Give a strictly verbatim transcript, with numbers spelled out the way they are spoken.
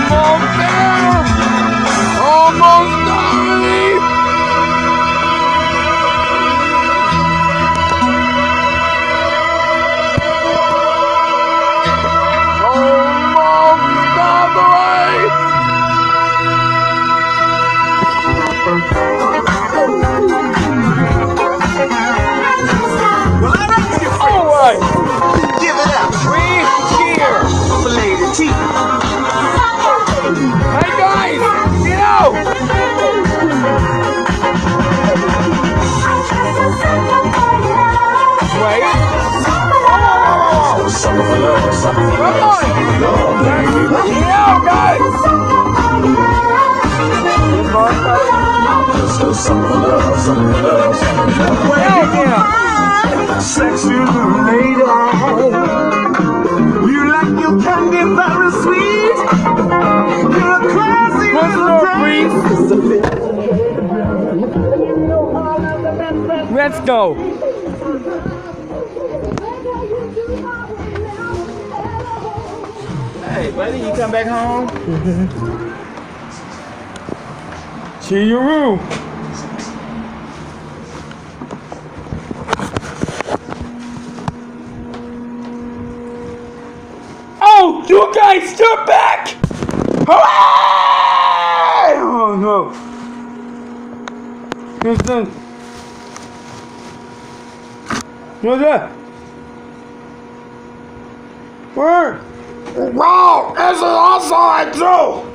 Almost there! Almost there! Almost on the way! Well, all right, you All right! give it up We cheer! for Lady T. Hey guys! Get out! Wait! Some of the love, some of the Come on! Get out, guys! some of the love, some of the love, some of the love. Hell yeah! Sexy little lady, you like your candy very sweet. You're a crazy little thing. Let's go! Hey, buddy, you come back home? Cheeroo! Oh, you guys, you're back! Hooray! Oh no! Listen. What's that? Where? Wow, this is also I do!